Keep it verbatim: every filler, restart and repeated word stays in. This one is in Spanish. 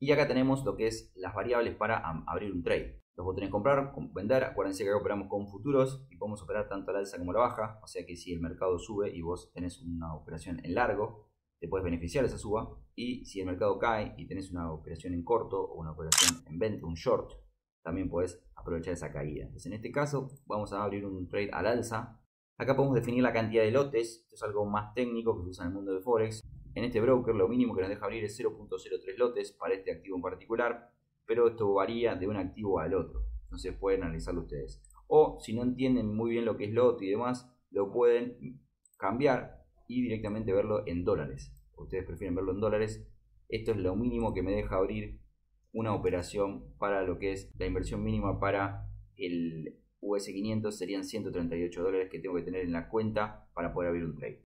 Y acá tenemos lo que es las variables para abrir un trade. Los botones comprar, vender. Acuérdense que acá operamos con futuros y podemos operar tanto a la alza como a la baja. O sea que si el mercado sube y vos tenés una operación en largo, te puedes beneficiar de esa suba. Y si el mercado cae y tenés una operación en corto o una operación en venta, un short, también puedes aprovechar esa caída. Entonces en este caso vamos a abrir un trade al alza. Acá podemos definir la cantidad de lotes. Esto es algo más técnico que se usa en el mundo de Forex. En este broker lo mínimo que nos deja abrir es cero punto cero tres lotes para este activo en particular, pero esto varía de un activo al otro, entonces pueden analizarlo ustedes. O si no entienden muy bien lo que es lote y demás, lo pueden cambiar y directamente verlo en dólares. Ustedes prefieren verlo en dólares. Esto es lo mínimo que me deja abrir una operación para lo que es la inversión mínima para el U S quinientos, serían ciento treinta y ocho dólares que tengo que tener en la cuenta para poder abrir un trade.